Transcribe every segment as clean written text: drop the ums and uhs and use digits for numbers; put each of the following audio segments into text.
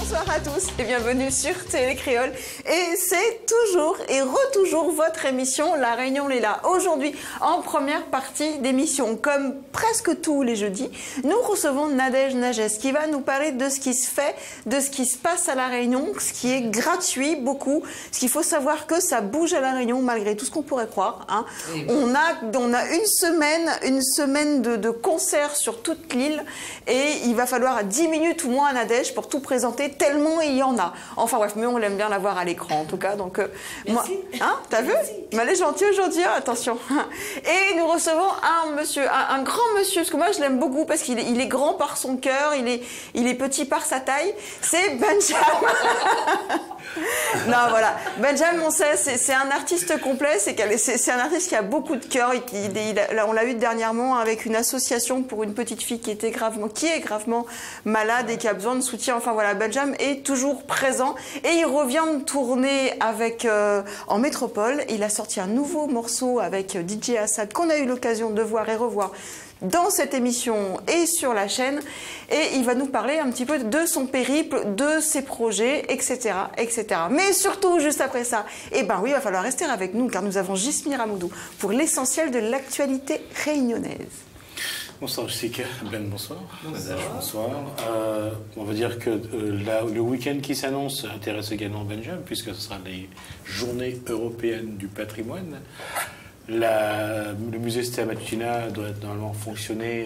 Bonsoir à tous et bienvenue sur Télé Créole. Et c'est toujours et retoujours votre émission La Réunion est là. Aujourd'hui, en première partie d'émission, comme presque tous les jeudis, nous recevons Nadège Nagès qui va nous parler de ce qui se fait, de ce qui se passe à La Réunion, ce qui est gratuit beaucoup. Ce qu'il faut savoir que ça bouge à La Réunion malgré tout ce qu'on pourrait croire. Hein. Oui. On a une semaine de concerts sur toute l'île et il va falloir 10 minutes ou moins à Nadège pour tout présenter tellement il y en a. Enfin bref, mais on aime bien la voir à l'écran en tout cas. Donc moi, hein, t'as vu? Mais elle est gentille aujourd'hui, hein, attention. Et nous recevons un monsieur, un grand monsieur, parce que moi je l'aime beaucoup parce qu'il est grand par son cœur, il est petit par sa taille. C'est Benjamin. Non voilà, Benjamin, on sait, c'est un artiste complet, c'est un artiste qui a beaucoup de cœur. On l'a eu dernièrement avec une association pour une petite fille qui est gravement malade et qui a besoin de soutien. Enfin voilà, Benjamin est toujours présent et il revient de tourner avec en métropole. Il a sorti un nouveau morceau avec DJ Assad qu'on a eu l'occasion de voir et revoir dans cette émission et sur la chaîne, et il va nous parler un petit peu de son périple, de ses projets, etc., etc. Mais surtout, juste après ça, eh ben oui, il va falloir rester avec nous, car nous avons Gismir Amoudou pour l'essentiel de l'actualité réunionnaise. Bonsoir Jessica, Ben, bonsoir. Bonsoir. On va dire que le week-end qui s'annonce intéresse également Benjamin, puisque ce sera les Journées européennes du patrimoine. Le musée Stea Matutina doit normalement fonctionner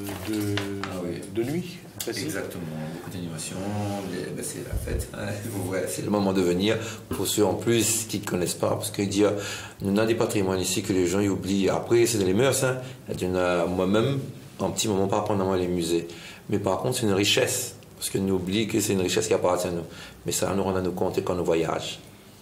de nuit. Exactement, beaucoup d'animation, c'est la fête, hein. C'est le moment de venir pour ceux en plus qui ne connaissent pas, parce qu'il dit nous avons des patrimoines ici que les gens y oublient. Après, c'est dans les mœurs, hein. Moi-même, un petit moment par rapport à les musées. Mais par contre, c'est une richesse, parce que nous oublions que c'est une richesse qui appartient à nous. Mais ça nous rend à nous compter quand nous voyageons.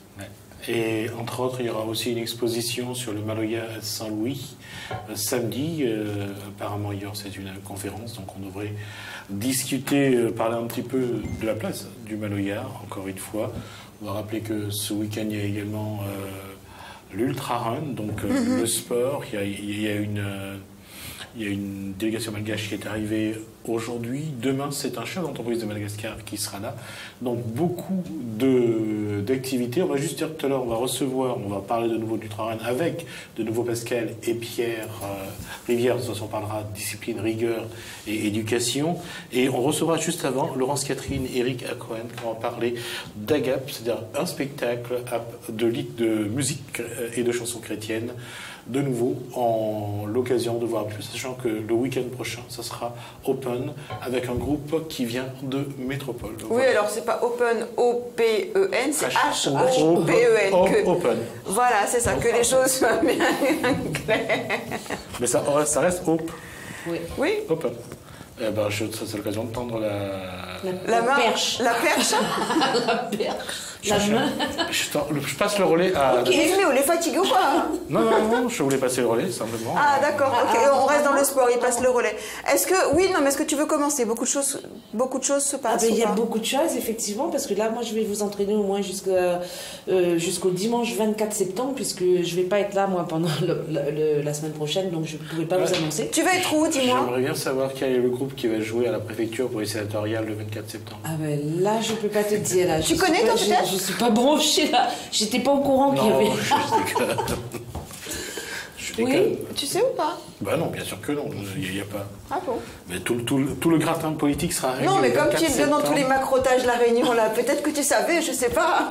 Et entre autres, il y aura aussi une exposition sur le Maloya à Saint-Louis samedi. Apparemment, hier, c'est une conférence, donc on devrait discuter, parler un petit peu de la place du Maloya, encore une fois. On va rappeler que ce week-end, il y a également l'Ultra-Run, donc le sport. Il y a une délégation malgache qui est arrivée aujourd'hui. Demain, c'est un chef d'entreprise de Madagascar qui sera là. Donc, beaucoup d'activités. On va juste dire tout à l'heure, on va parler de nouveau du Ultra-Run avec de nouveau Pascal et Pierre Rivière. De toute façon, on parlera discipline, rigueur et éducation. Et on recevra juste avant Laurence Catherine et Eric Acohen qui vont parler d'AGAP, c'est-à-dire un spectacle de musique et de chansons chrétiennes. De nouveau, en l'occasion de voir plus, sachant que le week-end prochain, ça sera Open, avec un groupe qui vient de Métropole. Oui, voilà. Alors c'est pas Open, O-P-E-N, c'est H-O-P-E-N. Open. Voilà, c'est ça, que les choses soient bien claires. Mais ça reste Open. Oui. Open. Eh ben, c'est l'occasion de tendre la perche. La perche. La perche. La main. Je passe le relais à... Ok, mais on est fatigué ou pas? Non, je voulais passer le relais, simplement. Ah, d'accord, ok, on reste dans le sport, il passe le relais. Est-ce que tu veux commencer? Beaucoup de choses se passent. Il y a beaucoup de choses, effectivement, parce que là, moi, je vais vous entraîner au moins jusqu'au dimanche 24 septembre, puisque je ne vais pas être là, moi, pendant la semaine prochaine, donc je ne pourrai pas vous annoncer. Tu vas être où, dis-moi? J'aimerais bien savoir quel est le groupe qui va jouer à la préfecture pour les sénatoriales le 24 septembre. Ah ben là, je ne peux pas te dire. Là. Tu connais, toi, peut-être? Je ne suis pas branchée, là. J'étais pas au courant qu'il y avait... Oui, tu sais ou pas? Bah non, bien sûr que non, il n'y a pas. Ah bon? Mais tout le gratin politique sera réglé. Non, mais comme tu es dans tous les macrotages de la Réunion, là, peut-être que tu savais, je sais pas.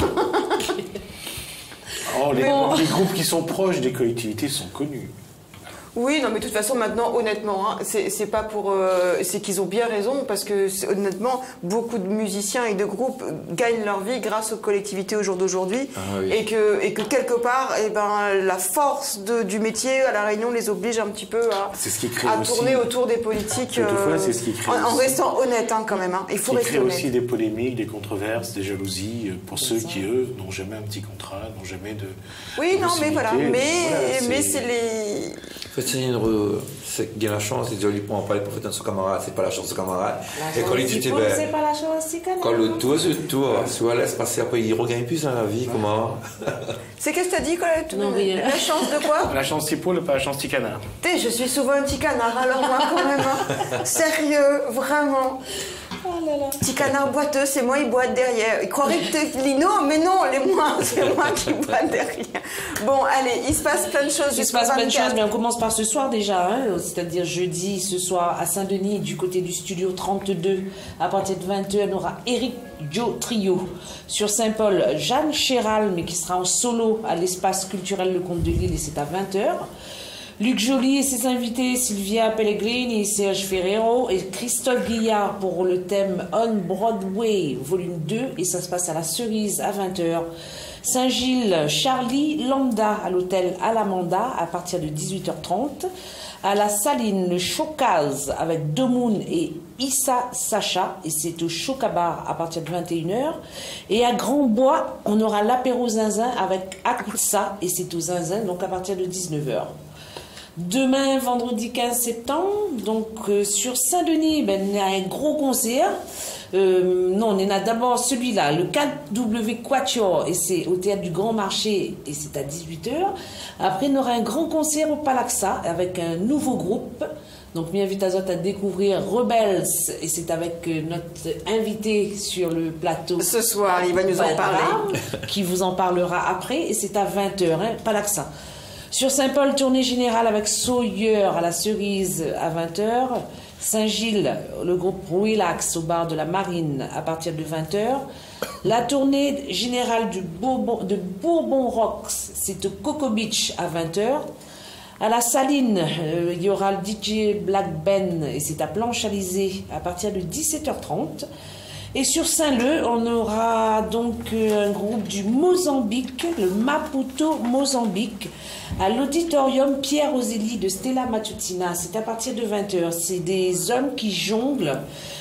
Les groupes qui sont proches des collectivités sont connus. Oui, non, mais de toute façon, maintenant, honnêtement, hein, c'est pas pour... c'est qu'ils ont bien raison, parce que, honnêtement, beaucoup de musiciens et de groupes gagnent leur vie grâce aux collectivités au jour d'aujourd'hui. Ah, oui. et que quelque part, eh ben, la force du métier à La Réunion les oblige un petit peu à tourner autour des politiques, c'est ce qui crée en restant honnête, hein, quand même. Hein. Il faut rester honnête. Aussi des polémiques, des controverses, des jalousies, pour ceux qui, eux, n'ont jamais un petit contrat, n'ont jamais de... Oui, non, mais voilà. Mais c'est les... C'est bien la chance, il dit pour en parler pour faire son camarade, c'est pas la chance de camarade. Et quand il dit, c'est pas la chance, c'est quand le tour sur tour, soit laisse passer après, il regagne plus dans la vie, comment? C'est qu'est-ce que t'as dit, Colette? La chance de quoi? La chance typo, pas la chance petit canard. Je suis souvent un petit canard, alors moi quand même. Hein. Sérieux, vraiment. Oh là là. Petit canard boiteux, c'est moi, il boite derrière. Il croirait que t'es Lino, mais non, c'est moi qui boite derrière. Bon, allez, il se passe plein de choses. Il se passe plein de choses, mais on commence par ce soir déjà, hein, c'est-à-dire jeudi, ce soir, à Saint-Denis, du côté du studio 32. À partir de 20h, on aura Eric Joe Trio. Sur Saint-Paul, Jeanne Chéral, mais qui sera en solo à l'espace culturel Le Comte de Lille, et c'est à 20h. Luc Joly et ses invités, Sylvia Pellegrini, Serge Ferrero et Christophe Guillard pour le thème On Broadway, volume 2, et ça se passe à la Cerise à 20h. Saint-Gilles, Charlie Lambda à l'hôtel Alamanda à partir de 18h30. À la Saline, le Chocaz avec Domoun et Issa Sacha, et c'est au Chocabar à partir de 21h. Et à Grand-Bois, on aura l'apéro Zinzin avec Akutsa, et c'est au Zinzin, donc à partir de 19h. Demain, vendredi 15 septembre, donc sur Saint-Denis, il y a un gros concert. Non, on en a d'abord celui-là, le 4W Quatuor, et c'est au théâtre du Grand Marché, et c'est à 18h. Après, on aura un grand concert au Palaxa avec un nouveau groupe. Donc, m'invite à découvrir Rebels, et c'est avec notre invité sur le plateau. Ce soir, il va nous en parler. Qui vous en parlera après, et c'est à 20h, hein, Palaxa. Sur Saint-Paul, tournée générale avec Sawyer à la Cerise à 20h. Saint-Gilles, le groupe Relax au bar de la Marine à partir de 20h. La tournée générale de Bourbon Rocks, c'est au Coco Beach à 20h. À la Saline, il y aura le DJ Black Ben, et c'est à Planche-Alizé à partir de 17h30. Et sur Saint-Leu, on aura donc un groupe du Mozambique, le Maputo Mozambique, à l'auditorium Pierre Osélie de Stella Matutina. C'est à partir de 20h. C'est des hommes qui jonglent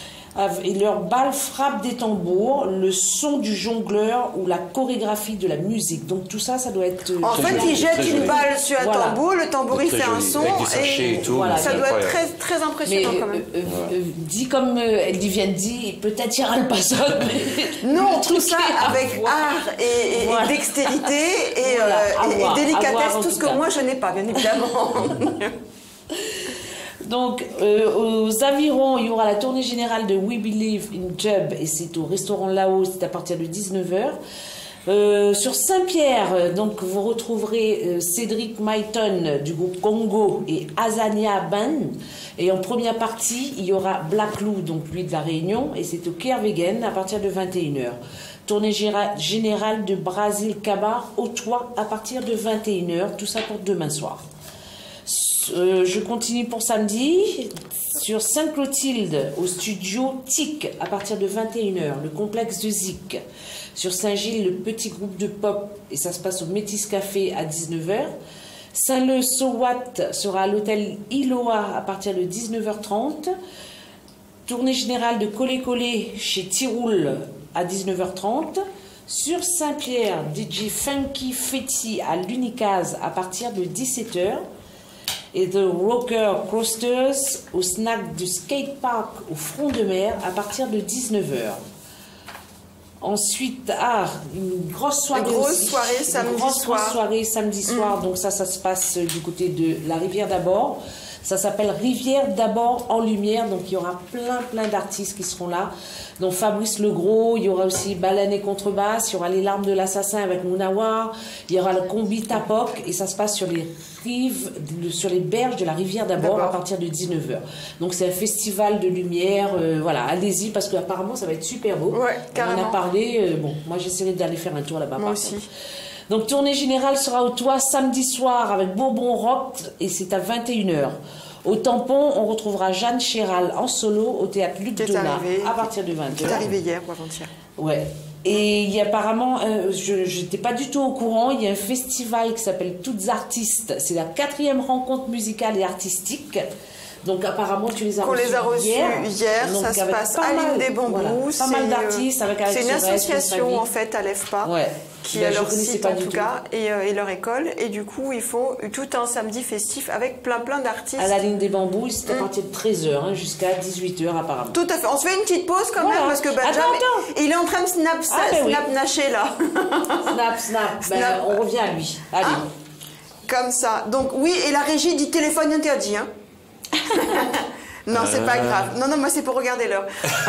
et leur balle frappe des tambours, le son du jongleur ou la chorégraphie de la musique. Donc tout ça, ça doit être... En fait, ils jettent une balle sur un tambour, le tambour il fait un son, et tout, voilà, ça doit être très, très impressionnant quand même. Dit comme elle vient de dire, peut-être il y aura le passage, mais... Non, tout ça avec art et dextérité et délicatesse, tout ce que moi je n'ai pas, bien évidemment. Donc, aux Avirons, il y aura la tournée générale de We Believe in Jub, et c'est au restaurant Lao, c'est à partir de 19h. Sur Saint-Pierre, donc vous retrouverez Cédric Maiton du groupe Congo et Azania Band. Et en première partie, il y aura Black Lou, donc lui de la Réunion, et c'est au Kervegen à partir de 21h. Tournée générale de Brasil Cabar au Toit à partir de 21h, tout ça pour demain soir. Je continue pour samedi. Sur Sainte-Clotilde, au studio TIC, à partir de 21h, le complexe de Zik. Sur Saint-Gilles, le petit groupe de pop, et ça se passe au Métis Café à 19h. Saint-Leu-Sowat sera à l'hôtel Iloa à partir de 19h30. Tournée générale de Collé-Collé chez Tiroul à 19h30. Sur Saint-Pierre, DJ Funky Fetty à l'Unicase à partir de 17h. Et The Rocker Coasters au snack du skatepark au Front de Mer à partir de 19h. Ensuite, une grosse soirée. Grosse soirée samedi soir. Donc ça se passe du côté de la Rivière d'Abord. Ça s'appelle Rivière d'Abord en lumière. Donc il y aura plein d'artistes qui seront là. Donc Fabrice Legros, il y aura aussi Baleine et Contrebasse, il y aura Les Larmes de l'Assassin avec Mounawar, il y aura le combi Tapok, et ça se passe sur les rives, sur les berges de la Rivière d'Abord à partir de 19h. Donc c'est un festival de lumière, voilà, allez-y parce qu'apparemment ça va être super beau. Ouais, carrément. On en a parlé, bon, moi j'essaierai d'aller faire un tour là-bas. Moi aussi. Donc tournée générale sera au Toit samedi soir avec Bourbon Rock, et c'est à 21h. Au Tampon, on retrouvera Jeanne Chéral en solo au théâtre Luc Donat à partir de 20h. Qui est arrivé hier ou avant-hier. Ouais. Et il y a apparemment, je n'étais pas du tout au courant, il y a un festival qui s'appelle Toutes Artistes. C'est la 4e rencontre musicale et artistique. Donc apparemment tu les as reçus hier. Donc, ça se passe à l'île des Bambous. Voilà, pas mal d'artistes avec c'est une association en fait à l'EFPA. Ouais. Qui a leur site en tout cas et leur école, et du coup ils font tout un samedi festif avec plein d'artistes. À la ligne des Bambous, c'est à partir de 13h jusqu'à 18h apparemment. Tout à fait, on se fait une petite pause quand même parce que Benjamin, il est en train de snap-nacher là. Snap. On revient à lui. Allez. Comme ça, donc oui, et la régie dit téléphone interdit. Non, c'est pas grave. Non, moi c'est pour regarder l'heure.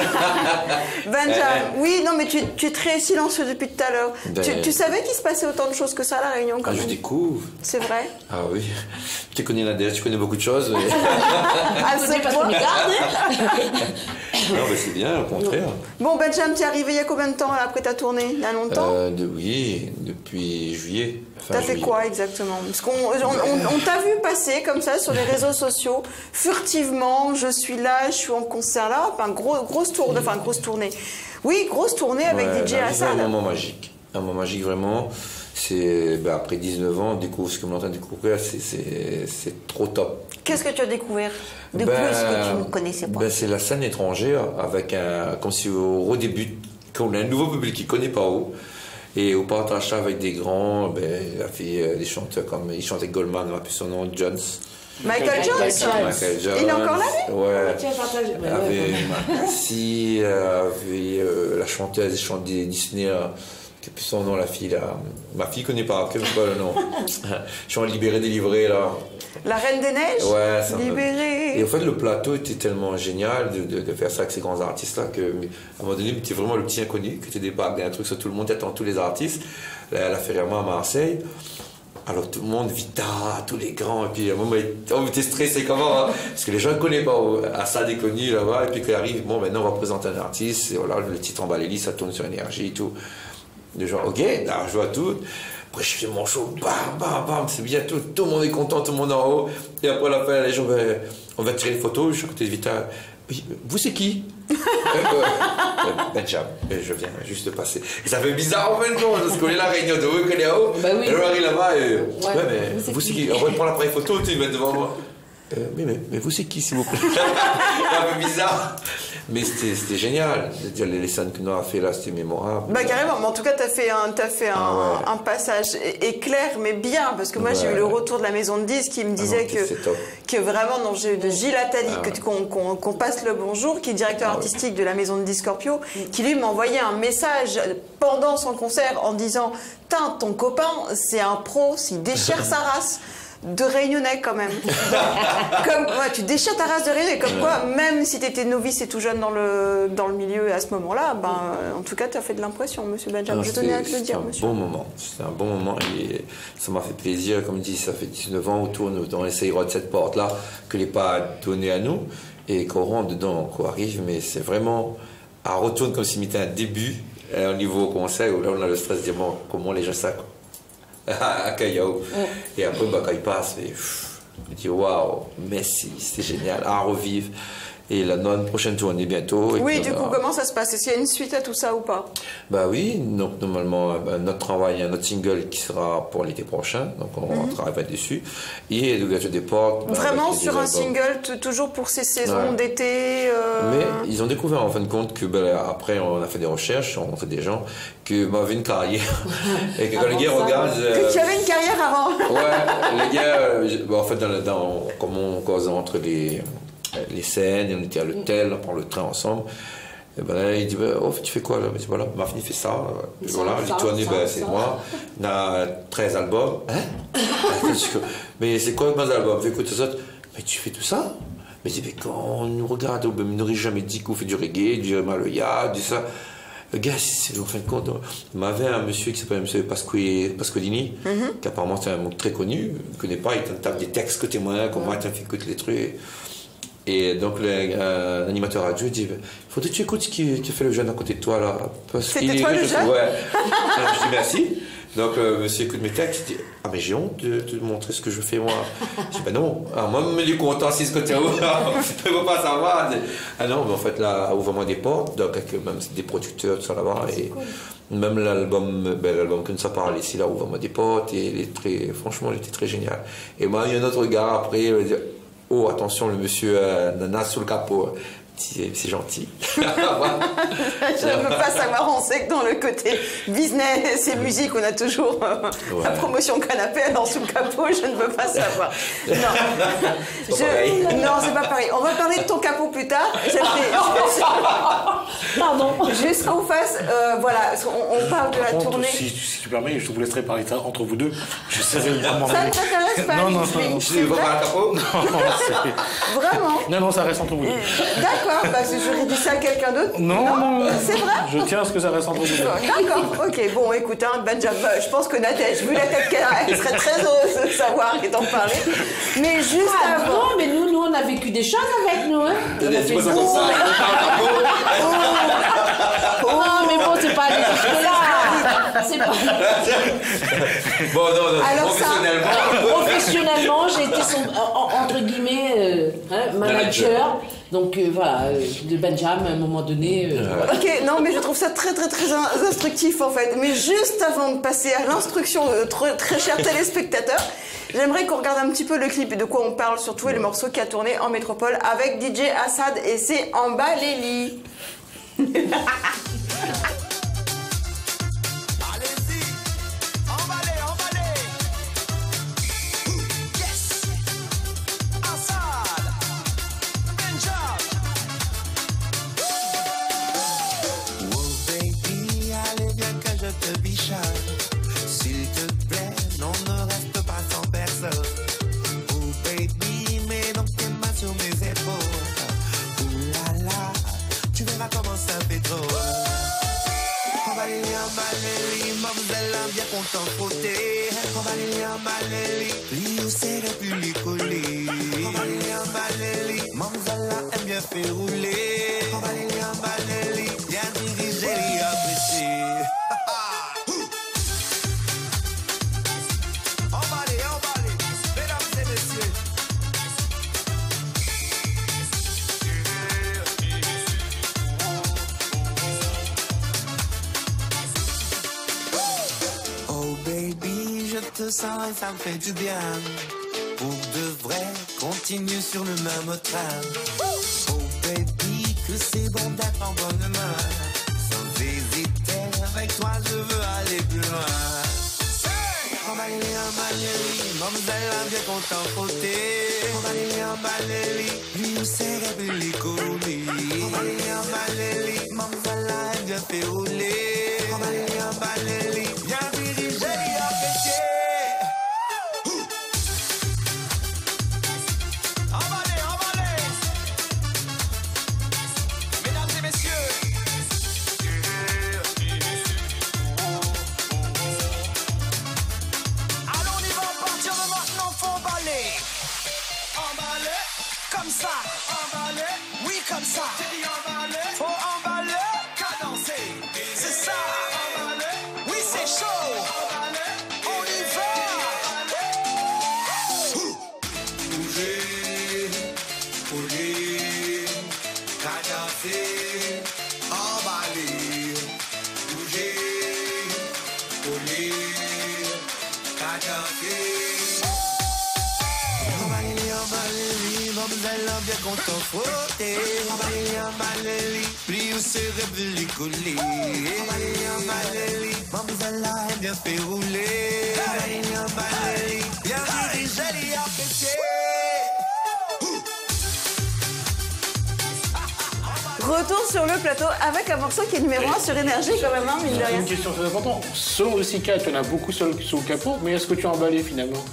Benjamin, oui, non, mais tu es très silencieux depuis tout à l'heure. Tu savais qu'il se passait autant de choses que ça à La Réunion quand même. Je découvre. C'est vrai. Ah oui. Tu connais l'ADS, tu connais beaucoup de choses. Mais... à ce point. Non, mais c'est bien, au contraire. Bon, Benjamin, tu es arrivé il y a combien de temps là, après ta tournée? Il y a longtemps? Oui, depuis juillet. T'as fait quoi exactement? Parce qu'on t'a vu passer comme ça sur les réseaux sociaux, furtivement, je suis là, je suis en concert là, enfin grosse tournée. Oui, grosse tournée avec DJ Hassan. C'est un moment magique. Un moment magique vraiment. C'est après 19 ans, on découvre ce que on est en train de découvrir, c'est trop top. Qu'est-ce que tu as découvert de plus que tu ne connaissais pas? C'est la scène étrangère avec comme si on redébute, qu'on a un nouveau public qui ne connaît pas où. Et au partage ça avec des grands, il a fait des chanteurs comme il chantait Goldman, on a plus son nom, Jones. Michael Jones. Il est encore là, lui? Ouais. Il y avait Macassi, la chanteuse, qui chante des Disney, qui a plus son nom, la fille là. Ma fille ne connaît pas, quel est le nom? Je suis en libéré, délivré là. La Reine des Neiges? Ouais, ça libéré. Et en fait, le plateau était tellement génial de faire ça avec ces grands artistes-là qu'à un moment donné, tu es vraiment le petit inconnu, que tu débarques d'un truc sur tout le monde, tu attends tous les artistes. Là, elle a fait vraiment à Marseille. Alors tout le monde, Vita, tous les grands, et puis à un moment, on était stressé comment, hein, parce que les gens ne connaissent pas, à ça des connus là-bas, et puis quand il arrive, bon, maintenant on va présenter un artiste, et voilà, le titre en Balélie, ça tourne sur énergie et tout. Les gens, ok, là, je vois tout. Après, je fais mon show, bam, bam, bam, c'est bien, tout le monde est content, tout le monde en haut. Et après, à la fin, les gens, on va tirer une photo, je suis à côté de Vita. Oui, vous, c'est qui? Benjamin, je viens juste de passer. Et ça fait bizarre en fin de compte, parce qu'on est là, réunion de eux, qu'on est en haut. Bah oui. Et on arrive là-bas, et. Ouais, mais vous, c'est qui? On va prendre l'appareil photo, tu vas devant moi. Mais vous, c'est qui, s'il vous plaît? C'est un peu bizarre. Mais c'était génial. Les scènes que nous avons fait là, c'était mémorable. Bah carrément, mais en tout cas, tu as fait un passage éclair, mais bien, parce que moi j'ai eu le retour de la maison de disques qui me disait que vraiment, non, j'ai eu de Gilles Attali, qu'on passe le bonjour, qui est directeur artistique de la maison de disques Scorpio, qui lui m'a envoyé un message pendant son concert en disant « Tain, ton copain, c'est un pro, s'il déchire sa race ». De Réunionnais quand même. Tu déchires ta race de Réunionnais. Comme quoi, même si tu étais novice et tout jeune dans le milieu à ce moment-là, en tout cas, tu as fait de l'impression, monsieur Benjamin. Je tenais à te le dire, monsieur. C'était un bon moment et ça m'a fait plaisir. Comme dit, ça fait 19 ans, on tourne dans les de cette porte-là, que les pas donnés à nous et qu'on rentre dedans, qu'on arrive. Mais c'est vraiment à retourner comme si c'était un début au niveau conseil où là, on a le stress de dire bon, comment les gens savent. À Callao. Et après, quand il passe, je dis waouh, merci, c'était génial, à revivre. Et la prochaine tournée bientôt. Oui, du coup, comment ça se passe? Est-ce qu'il y a une suite à tout ça ou pas? Bah oui, donc normalement, notre travail, notre single qui sera pour l'été prochain, donc on travaille dessus. Et l'ouverture des portes. Vraiment sur un single, toujours pour ces saisons d'été Mais ils ont découvert en fin de compte que après, on a fait des recherches, on a rencontré des gens, que m'avait une carrière. Et que quand les gars regardent. Que tu avais une carrière avant. Ouais, les gars, en fait, comme on cause entre les scènes, et on était à l'hôtel, on prend le train ensemble. Et là, il dit tu fais quoi là? Je dis voilà, ma fille fait ça. Voilà, les tournées, c'est moi. On a 13 albums. Hein? Mais c'est quoi mes albums? Écoute ça. Mais tu fais tout ça? Mais quand on nous regarde, on n'aurait jamais dit qu'on fait du reggae, du maloya, du ça. Le gars, c'est en fin de compte, il m'avait un monsieur qui s'appelle M. Pascolini, qui apparemment c'est un mot très connu, il ne connaît pas, il tape des textes que témoins, comment il fait écouter les trucs. Et donc l'animateur radio dit il faudrait que tu écoutes ce qui fait le jeune à côté de toi là. C'était toi le jeune? Ouais. Je dis merci. Donc monsieur écoute mes textes, il dit mais j'ai honte de te montrer ce que je fais moi. Je dis non, moi je me dis content si ce côté où je ne veux pas savoir. Ah non, mais en fait là, ouvre-moi des portes, donc avec même des producteurs, tout ça là-bas. Et cool. Même l'album que nous a parlé ici, là, ouvre-moi des portes, et franchement, il était très génial. Et moi, il y a un autre gars après, il dit oh attention, le monsieur Nana sous le capot. C'est gentil. Je ne veux pas savoir, on sait que dans le côté business et musique, on a toujours la promotion canapé, alors sous le capot, je ne veux pas savoir. Non, non, c'est pas pareil. On va parler de ton capot plus tard. Pardon. Juste qu'on fasse, voilà, on parle de la tournée. Si tu permets, je vous laisserai parler ça entre vous deux. Je serai vraiment... Ça ne t'intéresse pas? Non. Je ne veux pas un capot. Vraiment? Non, ça reste entre vous deux. D'accord, parce que j'aurais dit ça à quelqu'un d'autre. Non. C'est vrai? Je tiens à ce que ça reste entre vous deux. D'accord, ok. Bon, écoute, hein, Benjamin, je pense que Nadège, vu la tête qu'elle a, elle serait très heureuse de savoir et d'en parler. Mais juste avant... Non, mais nous, on a vécu des choses avec nous, hein. Dis-moi ça comme ça. Non, mais bon, c'est pas aller jusque-là. C'est pas... Bon, non, Alors professionnellement. Professionnellement, j'ai été son, entre guillemets, manager. Donc voilà, de Benjamin à un moment donné. Voilà. Ok, non, mais je trouve ça très instructif en fait. Mais juste avant de passer à l'instruction, très chers téléspectateurs, j'aimerais qu'on regarde un petit peu le clip et de quoi on parle, surtout et le morceau qui a tourné en métropole avec DJ Assad et c'est Emballez-li. S'il te plaît, non, ne reste pas sans personne. Oh baby, mets donc tes mains sur mes épaules. Ouh là là, tu verras comment ça fait trop. Emballez-li, mademoiselle, bien content frotter. Emballez-li, lui c'est République collée. Emballez-li, mademoiselle, aime bien faire rouler. Emballez-li, bien dirigé et apprécié. Je te sens et ça me fait du bien. Pour de vrai, continue sur le même train. Oh baby, que c'est bon d'être en bonne main. Sans hésiter, avec toi je veux aller plus loin. Emballez-li, mademoiselle a bien content frotter. Emballez-li, lui c'est République collée. Emballez-li, mademoiselle a bien fait rouler. Emballez-li, bien dirigé et apprécié. Comme ça, emballer, oui comme ça. J'ai dit emballer, faut emballer, cadencer. C'est ça, emballer, oui c'est chaud. Emballer, on y va. Bouger, coller, cadencer, emballer. Bouger, coller, cadencer. Mademoiselle a bien content frotter. Emballez-li, lui c'est République collée. Emballez-li, mademoiselle a bien fait rouler. Emballez-li, bien dirigé et apprécié. Retour sur le plateau avec un morceau qui est numéro 1 sur Énergie quand même, hein, mine de rien. Une question très importante. Selon le SICA, tu en as beaucoup sous le capot, mais est-ce que tu as emballé finalement?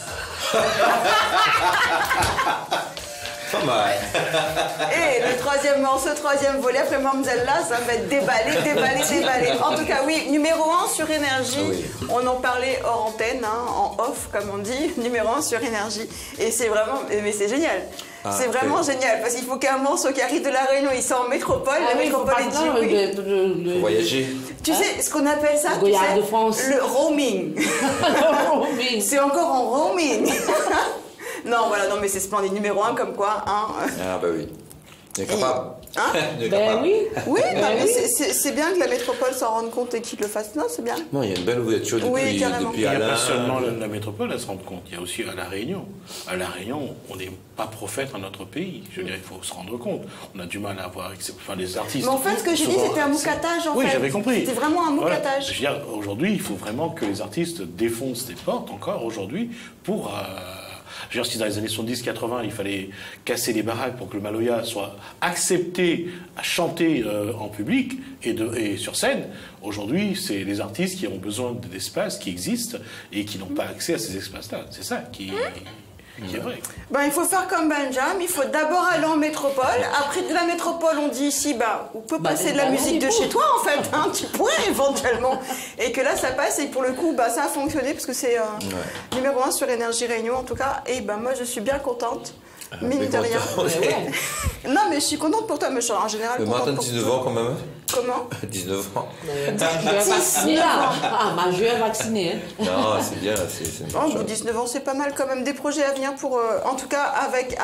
Pas mal. Et le troisième morceau, troisième volet, après Mademoiselle là, ça va être déballé. En tout cas, oui, numéro 1 sur Énergie. Oui. On en parlait hors antenne, hein, en off, comme on dit, numéro 1 sur Énergie. Et c'est vraiment, mais c'est génial. C'est vraiment génial, parce qu'il faut qu'un morceau qui arrive de La Réunion, il soit en métropole, la métropole est dit oui. Voyager. Tu sais ce qu'on appelle ça, Le Goyard de France. le roaming. C'est encore en roaming. Non, voilà, non, mais c'est splendide. Numéro 1, comme quoi, hein. Ah bah oui. Il est capable. Hein Il est Ben capable. oui. Oui, Ben non, mais oui. c'est bien que la métropole s'en rende compte et qu'il le fasse. Non, c'est bien. Non, il y a une belle ouverture Oui, carrément. depuis Il n'y a Alain. pas seulement la métropole à se rendre compte, il y a aussi à La Réunion. À La Réunion, on n'est pas prophète dans notre pays. Je veux dire, il faut se rendre compte. On a du mal à avoir les artistes. Mais en fait, ce que j'ai dit, souvent, c'était un moucatage, en oui, fait. j'avais compris. C'était vraiment un Voilà. moucatage. Je veux dire, aujourd'hui, il faut vraiment que les artistes défoncent des portes, encore aujourd'hui, pour... je veux dire, si dans les années 70-80, il fallait casser les baraques pour que le Maloya soit accepté à chanter en public et sur scène, aujourd'hui, c'est les artistes qui ont besoin d'espaces qui existent et qui n'ont pas accès à ces espaces-là. C'est ça qui est vrai. Ben, il faut faire comme Benjamin, il faut d'abord aller en métropole. Après de la métropole, on dit ici, on peut passer de la musique de chez toi, en fait. Hein, tu pourrais éventuellement. Et que là, ça passe. Et pour le coup, ça a fonctionné parce que c'est numéro 1 sur Énergie Réunion, en tout cas. Et moi, je suis bien contente. Mine de rien. Non, mais je suis contente pour toi, mais je suis en général Le contente Martin, pour 19 toi. ans quand même. Comment 19 ans. Majeur vacciné là. Ah, majeur vacciné. Hein. Non, c'est bien. C'est une Oh, bonne au bout chose. de 19 ans, c'est pas mal quand même. Des projets à venir pour, en tout cas, avec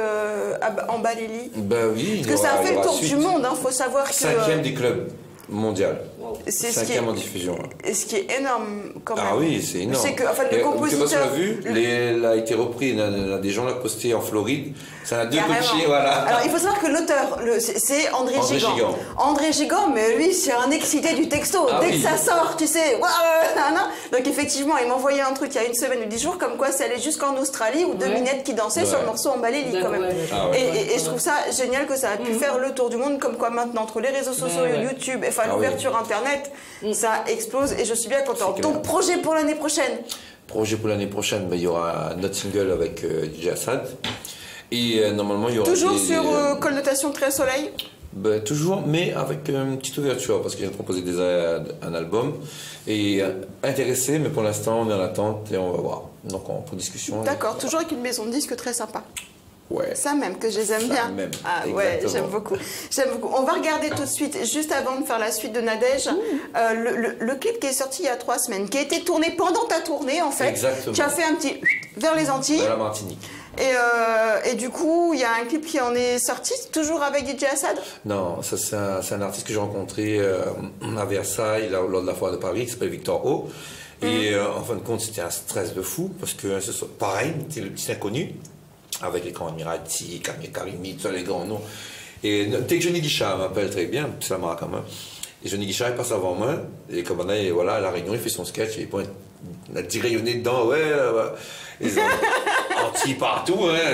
en Balélie. Ben oui. Parce que ça a fait le tour du monde, hein. Faut savoir que... 5e des clubs mondial. C'est ce qui est 5e en diffusion. Et ce qui est énorme quand même. Ah oui, c'est énorme. C'est que, en fait, le Et, compositeur... tu as vu, il a été repris, des gens l'ont posté en Floride. Ça a deux Carrément. coachés, voilà. Alors, il faut savoir que l'auteur, c'est André Gigant. Gigant. André Gigant, mais lui, c'est un excité du texto. Ah Dès oui. que ça sort, tu sais. Donc, effectivement, il m'a envoyé un truc il y a une semaine ou 10 jours, comme quoi c'est allé jusqu'en Australie où deux minettes qui dansaient sur le morceau en Balélie, quand même. Ah ouais. Et je trouve ça génial que ça a pu faire le tour du monde, comme quoi maintenant, entre les réseaux sociaux, YouTube, enfin, Ah l'ouverture Internet, ça explose et je suis bien contente. C'est clair. Donc, projet pour l'année prochaine. Projet pour l'année prochaine, il y aura notre single avec DJ Assad. Et normalement, il y aura Toujours des- sur connotation très soleil. Toujours, mais avec une petite ouverture, parce qu'il vient de proposer déjà un album. Et intéressé, mais pour l'instant, on est en attente et on va voir. Donc, on pour discussion. D'accord, toujours avec une maison de disques très sympa. Ouais. Ça même, que je les aime Ça bien. même, Ah ouais, exactement. j'aime beaucoup. J'aime beaucoup. On va regarder tout de suite, juste avant de faire la suite de Nadège, le clip qui est sorti il y a 3 semaines, qui a été tourné pendant ta tournée en fait. Exactement. Tu as fait un petit vers les Antilles. Dans la Martinique. Et du coup, il y a un clip qui en est sorti, toujours avec DJ Assad. Non, ça c'est un artiste que j'ai rencontré à Versailles lors de la foire de Paris, qui s'appelle Victor O. Et en fin de compte, c'était un stress de fou, parce que pareil, c'était le petit inconnu, avec les grands Admirati, Karimi, tous les grands noms. Et dès que Johnny Guichard m'appelle très bien, c'est la marque quand même. Et Johnny Guichard, il passe avant moi, et comme on a, et voilà, à La Réunion, il fait son sketch, et il a dit rayonné dedans, les Antilles partout,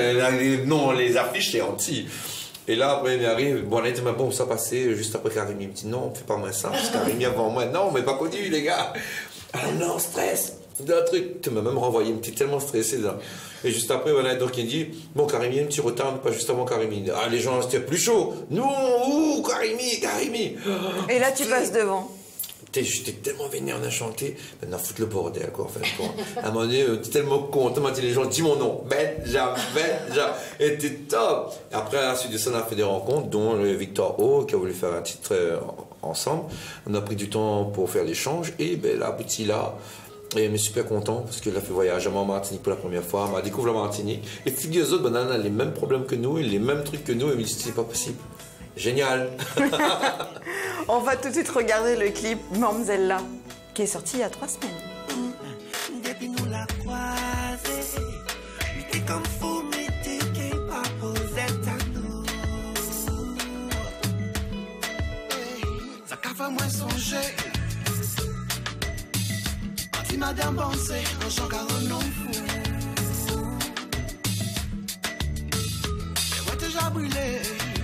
les affiches, c'est Antilles. Et là, après, il arrive, bon, là, il dit, mais bon, ça passait juste après Karimi. Il me dit, non, fais pas moins ça, parce que Karimi avant moi, non, mais pas connu, les gars. Ah non, stress, d'un truc. Tu m'as même renvoyé, il me dit tellement stressé, là. Et juste après, voilà, donc il dit, bon, Karimi, il y a un petit retard, mais pas juste avant Karimi. Ah, les gens, c'était plus chaud. Non, Karimi. Et là, tu passes devant. J'étais tellement vénère de chanter, maintenant foutre le bordel, quoi, en fait. Quoi. À un moment donné, t'es tellement content, maintenant les gens, dis mon nom, Benja, et t'es top. Après, à la suite de ça, on a fait des rencontres, dont le Victor O, qui a voulu faire un titre ensemble. On a pris du temps pour faire l'échange, et ben, là, abouti là. Et je suis super content, parce qu'il a fait voyager en Martinique pour la première fois, m'a découvert la Martinique. Et puis les autres, ben, on a les mêmes problèmes que nous, et les mêmes trucs que nous, et il me dit, c'est pas possible. Génial. On va tout de suite regarder le clip Mamzella, qui est sorti il y a 3 semaines. Depuis nous la croisée, mais t'es comme fou, mais t'es pas posé à nous. Ça qu'a fait moins songer. Parti madame pensée, un chant car un nom fou. Et moi déjà brûlé.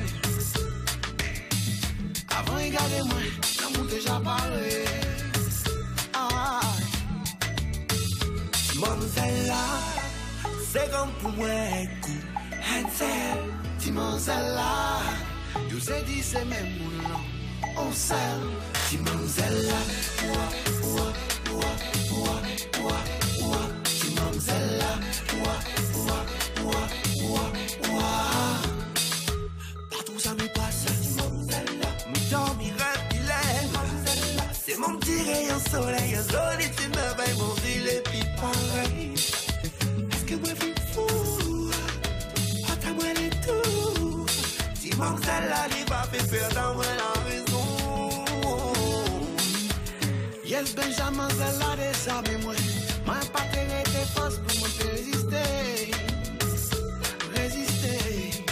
Avant, regardez-moi, l'amour déjà parlé. Ah. Mamzella, c'est comme pour moi, coup. Hansel, Timmanzella. You say dit c'est même moulin, on sait. Timmanzella, Timmanzella, partout ça me passe. C'est mon petit rayon soleil, un joli tu me vas mon ville et puis pareil. Est-ce que moi je suis fou? Oh t'as moi les tout. Mademoiselle, il va faire perdre la raison. Yes, Benjamin, elle a désarmé moi. Ma patrie était force pour moi te résister. Résister.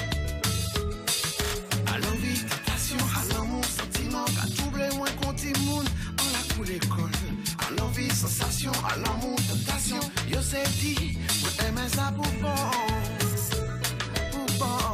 À l'envie, tentation, à l'amour, sentiment, à doubler moins contre monde, on la coule l'école. À l'envie, sensation, à l'amour, tentation. Yo sais dit, moi aimais ça pour bon. Pour bon.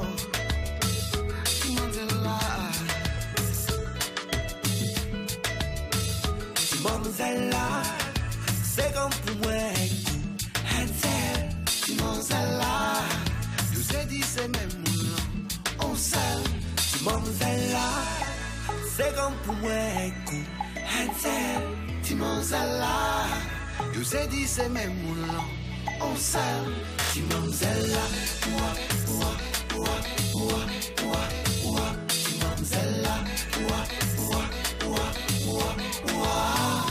Mademoiselle, c'est comme pour moi. Hansel, Mademoiselle, nous ai dit c'est même moulin. On s'aime, Mademoiselle, c'est comme pour moi. Hansel, Mademoiselle, nous ai dit c'est même moulin. On s'aime, Mademoiselle, ouah, ouah, ouah, ouah, ouah, ouah, Mademoiselle, ouah, ouah, ouah, ouah, ouah.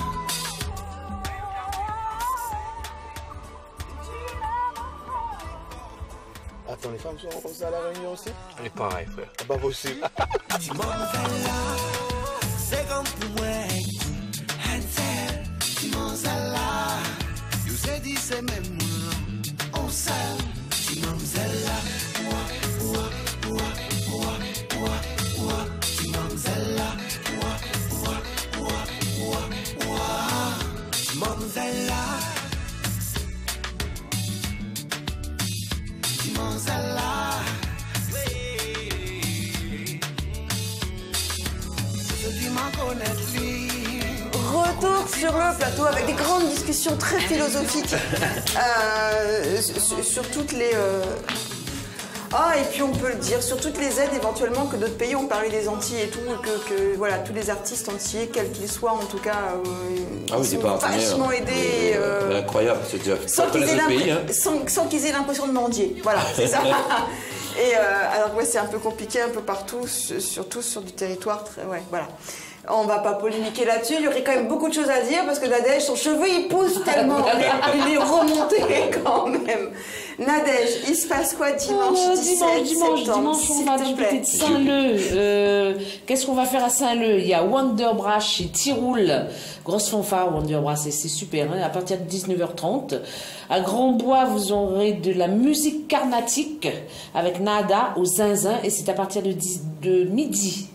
Attends, les femmes sont comme ça à la Réunion aussi? On est pareil, frère. Ah bah possible. C'est comme pour moi. Hansel, Mademoiselle, nous ai dit c'est même moulin. On s'aime, Mademoiselle, ouah, ouah, ouah, ouah, ouah, ouah, Mademoiselle, ouah, ouah, ouah, ouah, ouah, Mademoiselle. Retour sur le plateau avec des grandes discussions très philosophiques sur toutes les... Ah, et puis on peut le dire, sur toutes les aides éventuellement que d'autres pays ont parlé des Antilles et tout, que voilà, tous les artistes antillais, quels qu'ils soient, en tout cas, Ah oui, ils sont vachement aidés. Incroyable, c'est déjà sans qu'ils aient l'impression de mendier. Voilà, c'est ça. Et alors, ouais, c'est un peu compliqué un peu partout, surtout sur du territoire. Ouais, voilà. On va pas polémiquer là-dessus, il y aurait quand même beaucoup de choses à dire parce que Nadège, son cheveu il pousse tellement, il est remonté quand même. Nadège, il se passe quoi dimanche 17 septembre, dimanche, on va du côté de Saint-Leu. Qu'est-ce qu'on va faire à Saint-Leu? Il y a Wonderbrass et Tiroul. Grosse fanfare, Wonderbrass, c'est super, hein, à partir de 19h30. À Grand-Bois, vous aurez de la musique carnatique avec Nada au Zinzin et c'est à partir de midi.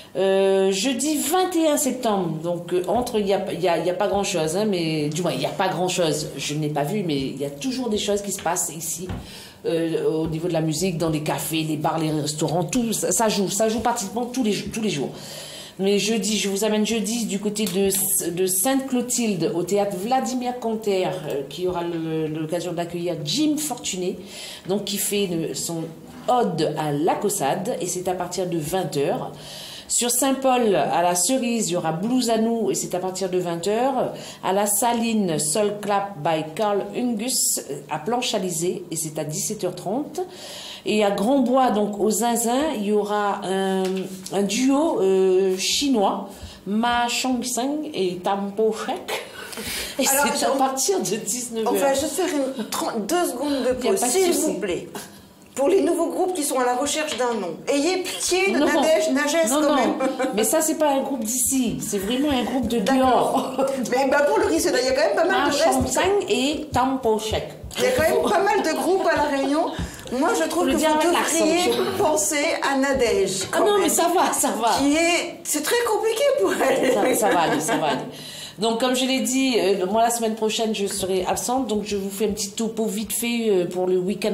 Jeudi 21 septembre, donc il y a pas grand chose, hein, mais du moins il n'y a pas grand chose, je n'ai pas vu, mais il y a toujours des choses qui se passent ici au niveau de la musique, dans les cafés, les bars, les restaurants, tout ça joue pratiquement tous les jours. Mais jeudi, je vous amène jeudi du côté de Sainte-Clotilde au théâtre Vladimir Conter, qui aura l'occasion d'accueillir Jim Fortuné, donc qui fait son ode à la Caussade, et c'est à partir de 20h. Sur Saint-Paul, à la Cerise, il y aura Blues à nous et c'est à partir de 20h. À la Saline, Soul Clap by Carl Ungus à Planche-Alizé et c'est à 17h30. Et à Grand-Bois, donc au Zinzin, il y aura un duo chinois, Ma Chong-Seng et Tampo Shek. Et c'est à partir de 19h. On va juste faire 2 secondes de pause, s'il vous plaît. Pour les nouveaux groupes qui sont à la recherche d'un nom, ayez pitié de Nadège Nagès quand même. Mais ça, c'est pas un groupe d'ici, c'est vraiment un groupe de dehors. Mais bah pour le risque, il y a quand même pas mal de restes. Et Tampo Shek. Il y a quand même pas mal de groupes à La Réunion. Moi, je trouve que vous devriez penser à Nadège. Ah non, mais ça va. C'est très compliqué pour elle. Ça va aller. Donc, comme je l'ai dit, moi, la semaine prochaine, je serai absente. Donc, je vous fais un petit topo vite fait pour le week-end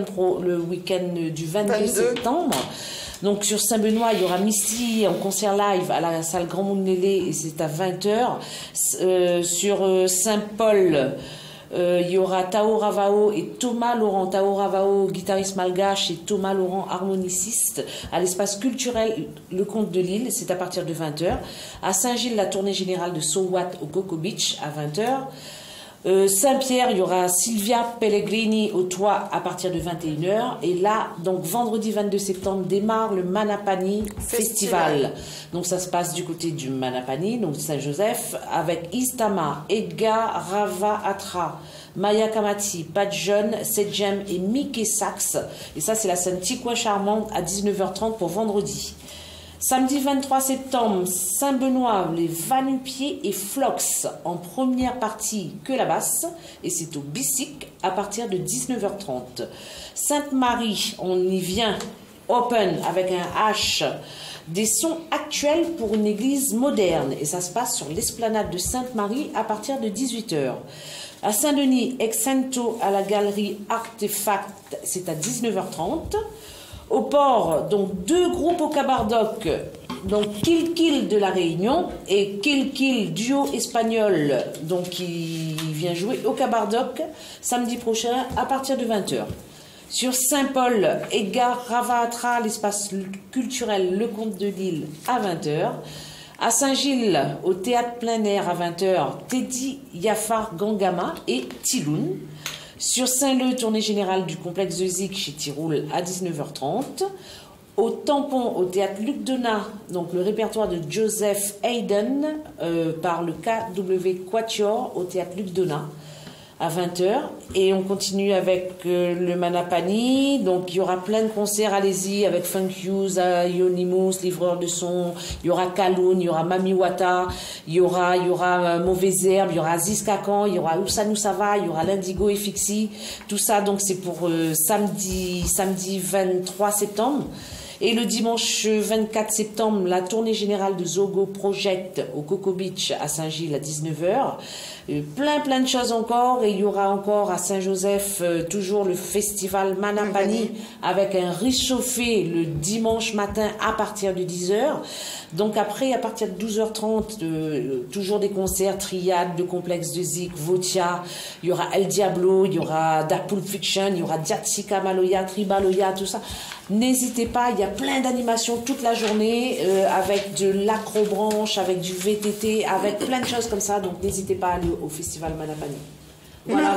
du 22 septembre. Donc, sur Saint-Benoît, il y aura Misty en concert live à la salle Grand Mounélé et c'est à 20h. Sur Saint-Paul, il y aura Tao Ravao et Thomas Laurent. Tao Ravao, guitariste malgache, et Thomas Laurent, harmoniciste, à l'espace culturel Le Comte de Lille. C'est à partir de 20h. À Saint-Gilles, la tournée générale de So What au Coco Beach à 20h. Saint-Pierre, il y aura Sylvia Pellegrini au toit à partir de 21h. Et là, donc vendredi 22 septembre, démarre le Manapani Festival. Donc ça se passe du côté du Manapani, donc Saint-Joseph, avec Istama, Edgar Rava Atra, Maya Kamati, Pat Jeune, Sedjem et Mickey Sax. Et ça, c'est la scène Petit Coin Charmante à 19h30 pour vendredi. Samedi 23 septembre, Saint-Benoît, les Vanupiers et Flox en première partie que la basse. Et c'est au Bissic à partir de 19h30. Sainte-Marie, on y vient, open avec un H. Des sons actuels pour une église moderne. Et ça se passe sur l'esplanade de Sainte-Marie à partir de 18h. À Saint-Denis, Exento à la galerie Artefact, c'est à 19h30. Au port, donc 2 groupes au Cabardoc, donc Kill Kill de la Réunion et Kill Kill duo espagnol, donc qui vient jouer au Cabardoc samedi prochain à partir de 20h. Sur Saint-Paul, Edgar Ravatra, l'espace culturel Le Comte de Lille à 20h. À Saint-Gilles, au théâtre plein air à 20h, Teddy Yafar Gangama et Tiloun. Sur Saint-Leu, tournée générale du complexe de Zik chez Tiroul à 19h30. Au Tampon, au théâtre Luc Donat, donc le répertoire de Joseph Hayden par le KW Quatuor au théâtre Luc Donat à 20h. Et on continue avec le Manapani. Donc il y aura plein de concerts, allez-y, avec Funk Hughes, Ionimus, livreur de son. Il y aura Kaloun, il y aura Mami Wata, il y aura Mauvaise Herbe, il y aura Aziz Kakan, il y aura Ousanou Sava, il y aura l'Indigo et Fixi. Tout ça, donc c'est pour samedi 23 septembre. Et le dimanche 24 septembre, la tournée générale de Zogo Project au Coco Beach à Saint-Gilles à 19h. Plein de choses encore. Et il y aura encore à Saint-Joseph toujours le festival Manapani avec un réchauffé le dimanche matin à partir de 10h. Donc après, à partir de 12h30, toujours des concerts, triades, de complexe de Zik, Votia, il y aura El Diablo, il y aura Da Pulp Fiction, il y aura Diatsika Maloya, Tribaloya, tout ça. N'hésitez pas, il y a plein d'animations toute la journée, avec de l'acrobranche, avec du VTT, avec plein de choses comme ça. Donc n'hésitez pas à aller au festival Manapani. Voilà.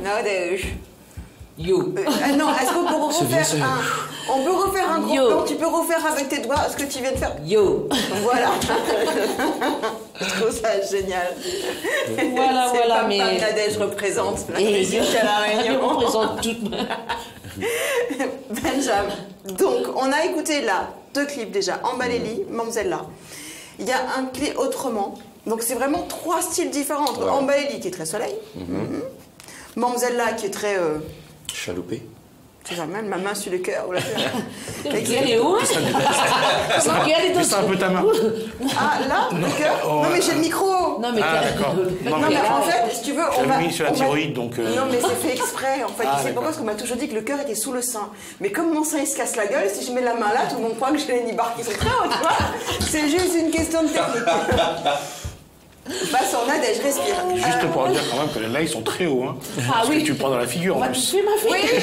Yo. Non, est-ce qu'on peut refaire on peut refaire un gros plan? Tu peux refaire avec tes doigts ce que tu viens de faire? Yo. Voilà. Je trouve ça génial. Voilà, mais... Nadège représente la Et musique à la Réunion. Je représente toute... Benjamin. Donc, on a écouté là 2 clips déjà. Ambaléli, Mamzella. Il y a un clip autrement. Donc, c'est vraiment 3 styles différents entre Ambaléli qui est très soleil, Mamzella qui est très... Chaloupé. Tu vois, même ma main sur le cœur. Elle est où? C'est un peu ta main. Ah, là, le cœur? Non, mais j'ai le micro. Non, mais d'accord. Non, mais en fait, si tu veux, on va... mis sur la thyroïde, donc... Non, mais c'est fait exprès, en fait. Ah, Tu sais pourquoi? Parce qu'on m'a toujours dit que le cœur était sous le sein. Mais comme mon sein, il se casse la gueule, si je mets la main là, tout le monde croit que j'ai les nibards qui sont très hauts, tu vois. C'est juste une question de technique. Passe en Nadège, respire. Juste pour dire quand même que là, ils sont très hauts. Hein, parce que tu prends dans la figure, On en va plus. toucher ma fille.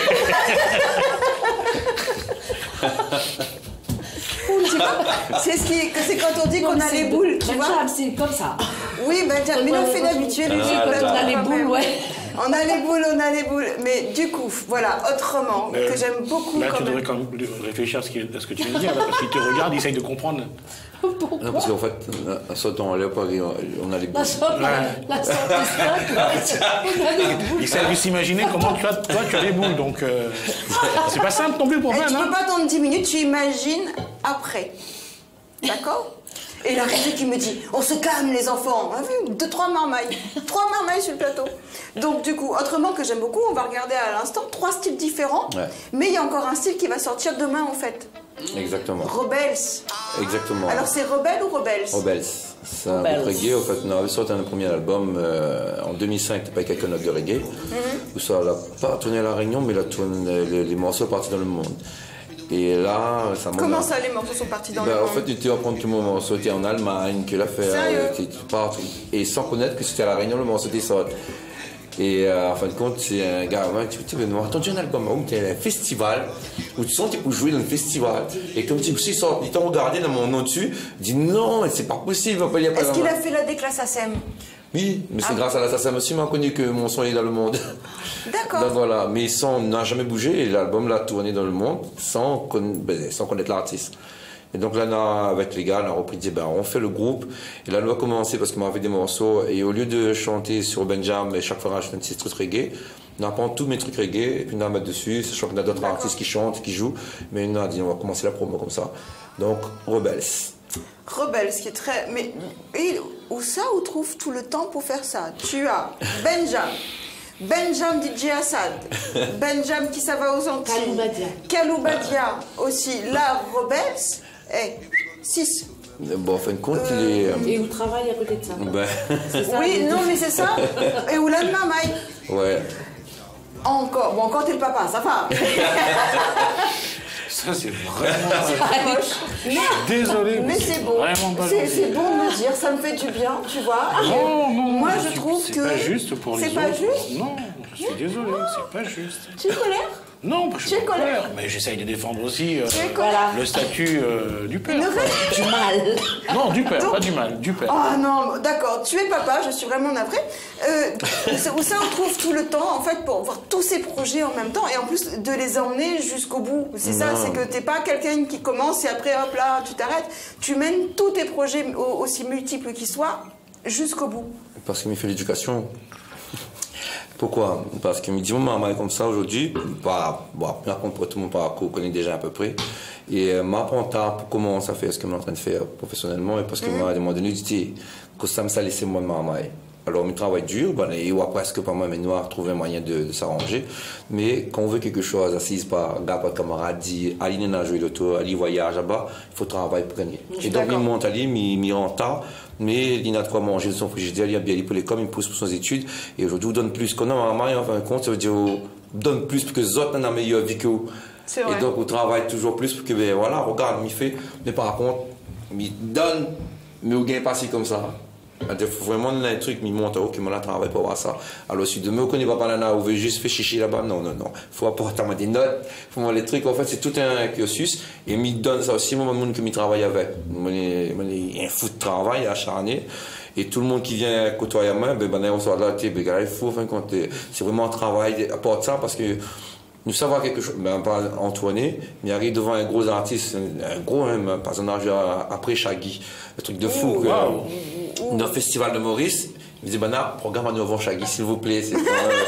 C'est quand on dit qu'on a les boules, tu vois. C'est comme ça. Oui, mais on fait d'habitude. On a les boules, ouais. On a les boules. Mais du coup, voilà, autrement, que j'aime beaucoup. Là, tu devrais quand même réfléchir à ce que tu viens de dire, là, parce qu'ils te regardent, ils essayent de comprendre. Non, parce qu'en fait, à ce temps-là, on a les boules. La sorte Ils essaient de s'imaginer comment toi, tu as les boules. Donc, c'est pas simple non plus pour Ben, Ben. tu peux pas attendre 10 minutes, tu imagines après. D'accord? Et la régie qui me dit, on se calme les enfants. On a vu 2-3 marmailles. 3 marmailles sur le plateau. Donc du coup, autrement que j'aime beaucoup, on va regarder à l'instant 3 styles différents. Ouais. Mais il y a encore un style qui va sortir demain en fait. Exactement. Rebels. Exactement. Alors c'est Rebelle ou Rebels? Rebels. C'est un groupe reggae. En fait, on avait sorti un premier album en 2005, t'as pas quelques notes de reggae. Où ça n'a pas tourné à La Réunion, mais les morceaux sont partis dans le monde. Et là, ça Comment ça, les morceaux sont partis dans le monde? En fait, tu étais en compte que mon morceau était en Allemagne, que l'affaire était partout. Et sans connaître que c'était à La Réunion, le morceau était sorti. Et en fin de compte, c'est un gars qui me dit, mais non, attends, j'ai un album, tu es un festival, où tu sens que tu peux jouer dans le festival. Et comme tu sais, ils t'ont regardé dans mon nom dessus, il dit non, c'est pas possible. Est-ce qu'il a fait la déclasse à SEM? Oui, mais c'est grâce à la SACEM aussi m'a connu que mon son est dans le monde. D'accord. Donc voilà, mais son n'a jamais bougé et l'album l'a tourné dans le monde sans connaître l'artiste. Et donc là, avec les gars, on a repris, dit, ben, on fait le groupe. Et là, on va commencer parce qu'on m'a fait des morceaux. Et au lieu de chanter sur Benjamin, mais chaque fois, je fais un petit truc reggae. On apprend tous mes trucs reggae, et puis on va mettre dessus. Sachant qu'on a d'autres artistes qui chantent, qui jouent. Mais on a dit, on va commencer la promo comme ça. Donc, Rebels. Rebels, ce qui est très... Mais où ça, où trouve tout le temps pour faire ça? Tu as Benjamin DJ Assad, Benjamin qui ça va aux Antilles, Kaloubadia aussi, là, Rebels, et 6. Bon, en fin de compte, il est... Et où travaille à côté de ça? Ben... Ça, oui, non, mais c'est ça. Et où là, Mamaï? Ouais. Encore, bon, encore t'es le papa, ça va. Ça, c'est vraiment... Mais, désolé, mais c'est bon. Vraiment pas c'est bon de me dire, ça me fait du bien, tu vois. Non, moi, je trouve que... C'est pas juste pour les autres. C'est pas juste? Non, je suis désolé, c'est pas juste. Tu es colère? Non, je suis Tu es pas colère? colère, mais j'essaye de défendre aussi Voilà. le statut du père. Du mal. Non, du père, pas du mal, du père. Oh non, d'accord, tu es papa, je suis vraiment navrée. Où ça, on trouve tout le temps, en fait, pour voir tous ces projets en même temps, et en plus de les emmener jusqu'au bout. C'est ça, c'est que t'es pas quelqu'un qui commence et après, hop là, tu t'arrêtes. Tu mènes tous tes projets, aussi multiples qu'ils soient, jusqu'au bout. Parce qu'il me fait l'éducation. Pourquoi? Parce qu'il me dit, maman est comme ça aujourd'hui, bah, bon, pour tout mon parcours, connaît déjà à peu près. Et m'apprend pour comment ça fait ce que je suis en train de faire professionnellement, et parce qu'il m'a demandé, il dit, que ça me ça laissé moi maman. Alors, on travaille dur, ben, et on presque pas moi, mais nous, on trouvé un moyen de s'arranger. Mais quand on veut quelque chose, assise par gars, par camarade, dit, allez, n'a joué le tour, allez, voyage là-bas, il faut travailler pour gagner. Et donc, il monte, allez, il rentre tard, mais il n'a de quoi manger de son frigidaire, il a bien pour l'école, il pousse pour ses études, et aujourd'hui, on donne plus qu'on a, maman, en fin de compte, ça veut dire, on donne plus parce que les autres ont une meilleure vie que vous. C'est vrai. Et donc, on travaille toujours plus pour que, ben, voilà, regarde, il fait, mais par contre, il donne, mais on gagne pas si comme ça. Il faut vraiment un truc, il monte, ok, moi là, travaille pour voir ça. Alors, si demain, on connaît pas là, on veut juste faire chichi là-bas, non. Faut apporter des notes, faut voir les trucs, en fait, c'est tout un cursus. Et il me donne ça aussi, moi, le monde qui me travaille avec. Il y a un fou de travail acharné. Et tout le monde qui vient côtoyer moi, on soit là, il faut, enfin, c'est vraiment un travail, apporte ça parce que, nous savons quelque chose, pas Antoine, mais il arrive devant un gros artiste, un gros personnage après Shaggy, un truc de fou. Dans le festival de Maurice, il me dit, programme à nous avant Shaggy, s'il vous plaît. Je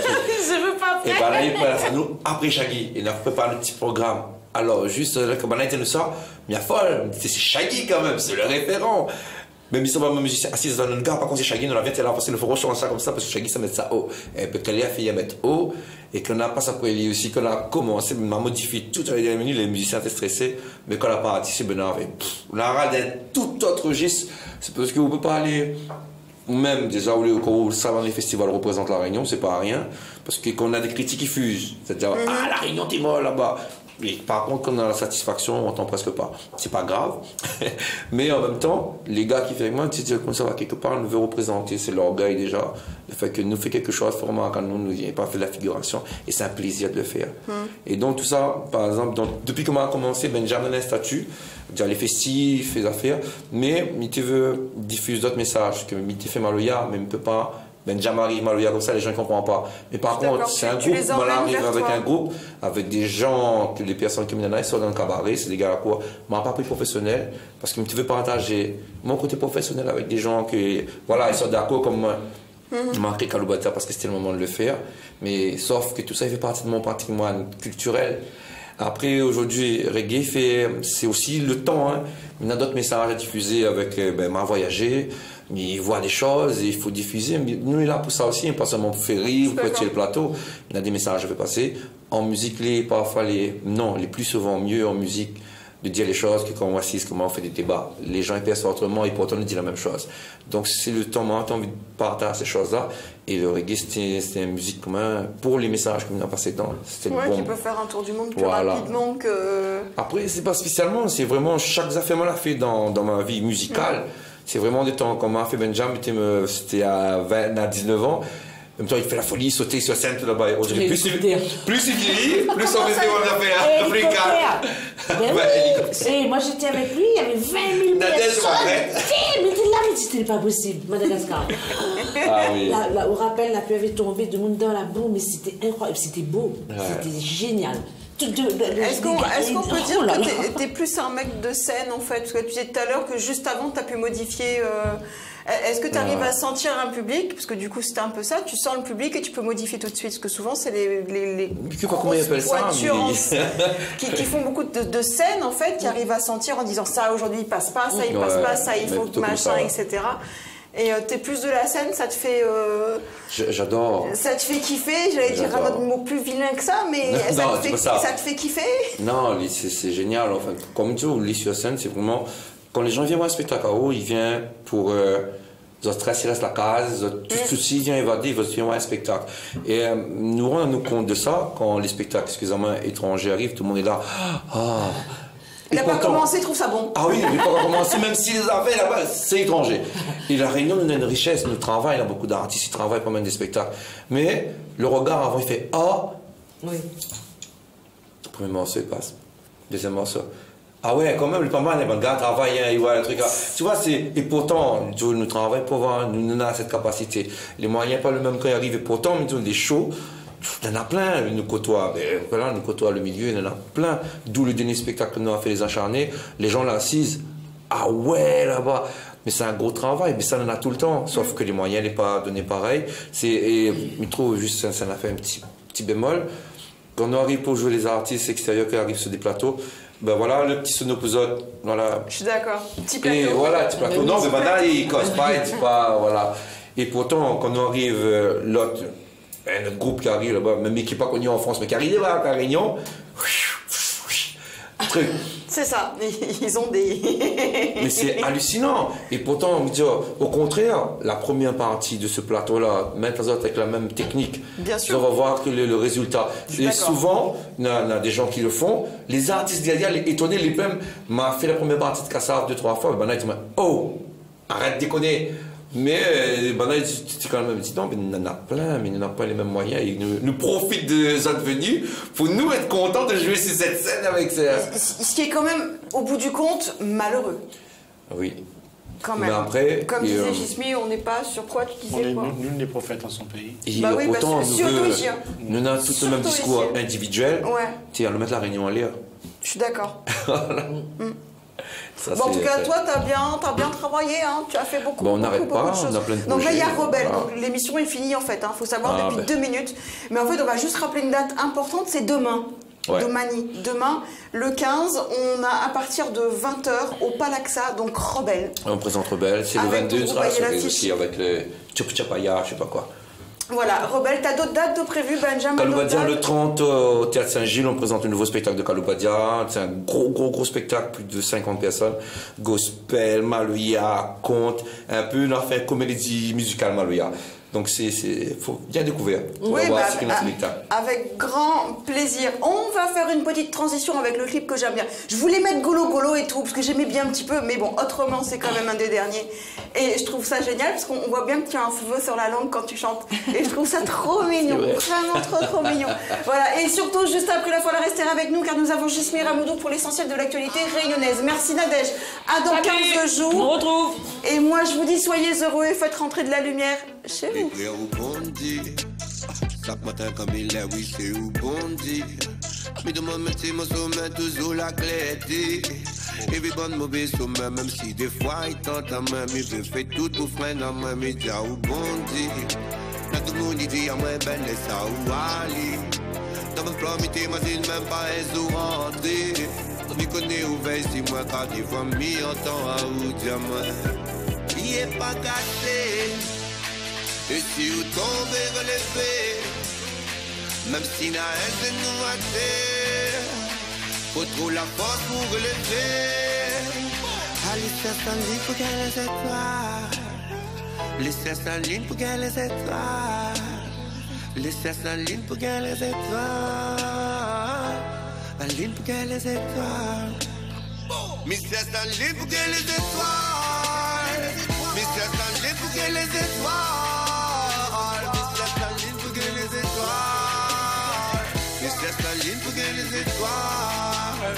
veux pas faire. Et là, il prend ça nous après Shaggy, et il a préparé le petit programme. Alors, juste là, quand il nous sort, il y a folle, c'est Shaggy quand même, c'est le référent. Même si on va me musicien assis dans le gars, par contre, c'est Shaggy, on l'a fait là, parce qu'il faut rechanger ça comme ça, parce que Shaggy, ça met ça haut. Et puis, qu'elle a fait, il mettre haut, et qu'on a pas ça pour lui aussi, qu'on a commencé, on a modifié tout à les minutes, les musiciens étaient stressés, mais quand on a parti, c'est Benoît, on a râlé d'un tout autre registre, c'est parce qu'on peut pas aller, ou même, déjà, où le savant les festivals représente la Réunion, c'est pas rien, parce que quand on a des critiques qui fusent, c'est-à-dire, ah, la Réunion, t'es mort là-bas. Et par contre, quand on a la satisfaction, on n'entend presque pas. C'est pas grave. Mais en même temps, les gars qui font avec moi, tu dis comme ça, quelque part, on veut représenter. C'est l'orgueil déjà. Le fait que nous fait quelque chose, vraiment, quand nous n'avons pas fait de la figuration. Et c'est un plaisir de le faire. Et donc, tout ça, par exemple, depuis qu'on a commencé, Benjamin a un statut, déjà les festifs, les affaires. Mais il te veut diffuser d'autres messages. Que il te fait Maloya, mais il ne peut pas. Benjamin arrive Maloya comme ça, les gens ne comprennent pas. Mais par contre, c'est un groupe, voilà, arrive avec un groupe, avec des gens, que les personnes qui me donnent, ils sont dans le cabaret, c'est des gars à quoi, m'a pas pris professionnel, parce que tu veux partager mon côté professionnel avec des gens qui, voilà, ils sont d'accord comme moi. Je m'ai marqué Kaloubadia parce que c'était le moment de le faire, mais sauf que tout ça, il fait partie de mon patrimoine culturel. Après, aujourd'hui, reggae, c'est aussi le temps, hein. Il y a d'autres messages à diffuser avec, m'a voyagé. Il voit des choses et il faut diffuser. Nous, on est là pour ça aussi, pas seulement pour faire rire, pour être le plateau. Il y a des messages à faire passer. En musique, parfois, les plus souvent mieux en musique, de dire les choses que quand on assiste, comment on fait des débats. Les gens ils perçoivent autrement et pourtant on dit la même chose. Donc c'est le temps, moi, j'ai envie de partager ces choses-là. Et le reggae, c'était une musique commun pour les messages qu'on a passés dedans. C'était ouais, bon. qui peut faire un tour du monde plus rapidement que... Après, c'est pas spécialement, c'est vraiment chaque affaire qu'on a fait dans ma vie musicale. C'est vraiment des temps. Quand on a fait Benjamin, c'était à 19 ans. En même temps, il fait la folie, sauter sur scène tout là-bas. Plus il vieillit, plus on faisait mon affaire. Et moi, j'étais avec lui, il y avait 20 000 personnes. Mais t'es là, mais c'était pas possible, Madagascar. Ah oui. Au rappel, la pluie avait tombé, tout le monde dans la boue, mais c'était incroyable, c'était beau, c'était génial. Est-ce qu'on peut dire Oh là là. que t'es plus un mec de scène en fait? Parce que tu disais tout à l'heure que juste avant tu as pu modifier. Est-ce que tu arrives à sentir un public? Parce que du coup c'était un peu ça, tu sens le public et tu peux modifier tout de suite. Parce que souvent c'est les Je sais pas comment ils appellent ça, pointures mais... qui font beaucoup de scènes en fait, qui arrivent à sentir en disant ça aujourd'hui il passe pas, ça il passe pas, ça il mais faut plutôt comme machin, ça, ouais. etc. Et t'es plus de la scène, ça te fait... J'adore. Ça te fait kiffer, j'allais dire un autre mot plus vilain que ça, mais Non, ça te fait kiffer? Non, c'est génial. Enfin, comme tu dis, sur scène, c'est vraiment... Quand les gens viennent voir un spectacle, ils viennent pour... Ils stress, ils restent à la case, tout ceci vient évader, ils viennent voir un spectacle. Et nous rendons compte de ça quand les spectacles, excusez-moi, étrangers arrivent, tout le monde est là. Ah. Il n'a pas commencé, il trouve ça bon. Ah oui, il n'a pas commencé, même s'il les a fait là-bas, c'est étranger. Et la Réunion, nous a une richesse, nous travaillons, il y a beaucoup d'artistes, ils travaillent pas mal des spectacles. Mais le regard avant, il fait ah. Oui. Le premier morceau, il passe. Deuxième morceau. Ah ouais, quand même, pas mal, les gars travaillent, ils voient le truc là. Tu vois, et pourtant, nous travaillons pour voir, nous avons cette capacité. Les moyens, pas le même quand ils arrivent, et pourtant, nous avons des shows. Il y en a plein, nous côtoient. Voilà, nous côtoient le milieu, il y en a plein. D'où le dernier spectacle que nous avons fait, Les Acharnés. Les gens l'assisent. Ah ouais, là-bas. Mais c'est un gros travail, mais ça on en a tout le temps. Sauf que les moyens n'est pas donnés pareil. Et je trouve juste, ça en a fait un petit bémol. Quand on arrive pour jouer les artistes extérieurs qui arrivent sur des plateaux, ben voilà, le petit sonoposode, voilà. Je suis d'accord. Petit plateau. Et voilà, petit plateau. Non, mais maintenant, il casse pas, il dit pas, voilà. Et pourtant, quand on arrive, l'autre, notre groupe qui arrive là-bas, même qui n'est pas connu en France, mais qui arrive là, à la Réunion, truc. C'est ça, ils ont des... Mais c'est hallucinant. Et pourtant, on me dit, au contraire, la première partie de ce plateau-là, mettre les autres avec la même technique, bien sûr. on va voir que le résultat. Et souvent, il y a des gens qui le font. Les artistes derrière, les étonnés, les mêmes, m'a fait la première partie de Kassav 2-3 fois. Ben là, ils disent, oh, arrête de déconner. Mais ben là, tu quand même dit non, mais il y en a plein, mais il n'y en a pas les mêmes moyens. Ils nous profitent de notre venue pour nous être contents de jouer sur cette scène avec ça. Ce qui est quand même, au bout du compte, malheureux. Oui. Quand même. Mais après, comme disait Gismi, on n'est pas sur quoi tu disais quoi. Nul n'est prophète en son pays. Et bah oui, autant parce que nous avons tout le même discours individuel. Ouais. Tiens, le mettre la Réunion à l'air. Je suis d'accord. Ça, bon, en tout cas, toi, t'as bien travaillé, hein. Tu as fait beaucoup, bon, on beaucoup de choses. On a plein de donc là, il y a projets, Rebelle. voilà. Donc l'émission est finie, en fait. Il faut savoir depuis 2 minutes. Mais en fait, on va juste rappeler une date importante, c'est demain. Ouais. Demain, le 15, on a à partir de 20h au Palaxa, donc Rebelle. On présente Rebelle. C'est le Avec 22, le sera groupe sur Ayala aussi avec le Tchapaya, je sais pas quoi. Voilà, Rebelle, t'as d'autres dates de prévues, Benjamin? Kaloubadia, le 30 au Théâtre Saint-Gilles, on présente un nouveau spectacle de Kaloubadia. C'est un gros spectacle, plus de 50 personnes. Gospel, Maloya, conte, un peu, on a fait comédie musicale Maloya. Donc faut bien découvrir. Oui, avec grand plaisir. On va faire une petite transition avec le clip que j'aime bien. Je voulais mettre Golo et tout, parce que j'aimais bien un petit peu, mais bon, autrement, c'est quand même un des derniers. Et je trouve ça génial, parce qu'on voit bien que tu as un feu sur la langue quand tu chantes. Et je trouve ça trop mignon, vraiment trop mignon. Voilà, et surtout, juste après la fois, rester avec nous, car nous avons Gismi Ramoudou pour l'essentiel de l'actualité réunionnaise. Merci Nadège. À dans 15 jours. On retrouve. Et moi, je vous dis, soyez heureux et faites rentrer de la lumière chez vous. Chaque matin comme il est, oui, c'est où bon dit. Mais de mon métier, mon sommet, toujours la clé. Et puis bonne mauvaise sommet, même si des fois il tente à main, mais je fais tout pour freiner à main, mais déjà où bon dit. Là tout le monde dit à moi, ben laisse ça où aller. Dans mon plan, m'imagine même pas un jour rentrer. On m'y connaît où veille, si moi, quand des fois, m'y entend à où diamant. Il est pas gâté. Et si vous tombez relevé, même si la haine de nous a terre, faut trop la force pour relever. Allez, cherche en ligne pour gagner les étoiles. Les cherche en ligne pour gagner les étoiles. Les cherche en ligne pour gagner les étoiles. En ligne pour gagner les étoiles. Mais cherche en ligne pour gagner les étoiles. Mais cherche en ligne pour gagner les étoiles. Les étoiles.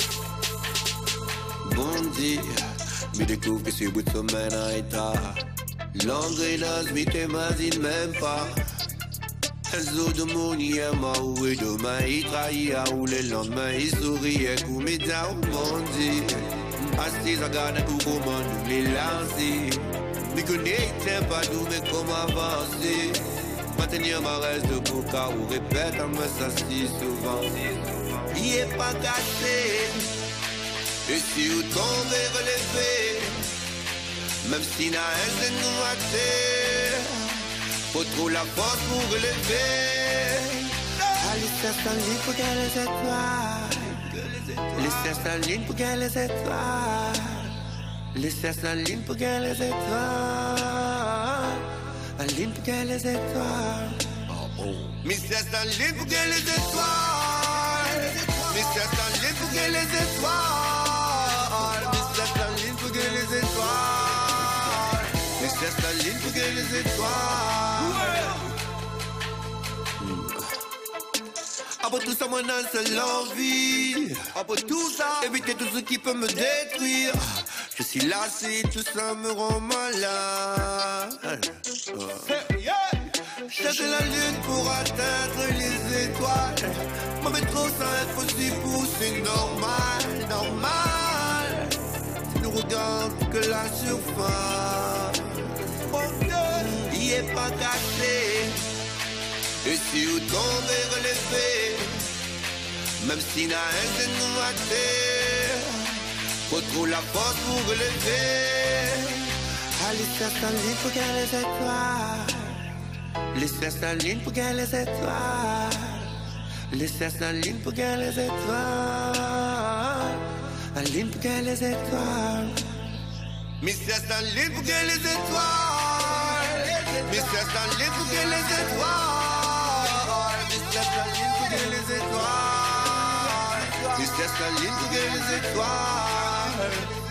Bon Dieu, me découvre que ce bout de semaine en état. L'engrenage, m'y t'imagine même pas. Un zoo de mon yama où est demain il trahit où le lendemain il sourit comme il t'a remondi. Assis à garder pour comment nous les lancer. Me connais pas d'où mais comment avancer. Maintenir ma reste de coca ou répète à me ça si souvent. Il est pas cassé. Et si vous tombez relevé, même si n'a un de nous à terre, faut trop la force pour relever. Allez, s'installer pour qu'elle les étoiles. Laissez sa ligne pour qu'elle les étoiles. Laissez sa ligne pour qu'elle les étoiles. La ligne pour qu'elle les étoiles. Mystère sa ligne pour qu'elle les étoiles. Mystère sa ligne pour qu'elle les étoiles. Mystère sa ligne pour qu'elle les étoiles. Mystère sa ligne pour qu'elle les étoiles. Après tout ça, moi, non, c'est l'envie. Après tout ça, éviter tout ce qui peut me détruire. Je suis lassé, tout ça me rend malade. Cherche la lune pour atteindre les étoiles. Moi, mais trop ça impossible pour c'est normal, normal. Si nous regarde que la surface, il est pas cassé. Et si vous tombez relevé, même si n'a un de nous à terre, faut trop la force pour relever. Allez, faire sa ligne pour qu'elle les étoiles. Laissez sa ligne pour qu'elle les étoiles. Laissez sa ligne pour qu'elle les étoiles. La ligne pour qu'elle les étoiles. Mystère sa ligne pour qu'elle les étoiles. Mystère sa ligne pour qu'elle les étoiles. Mystère sa ligne pour qu'elle les étoiles. Mystère sa ligne pour qu'elle les étoiles.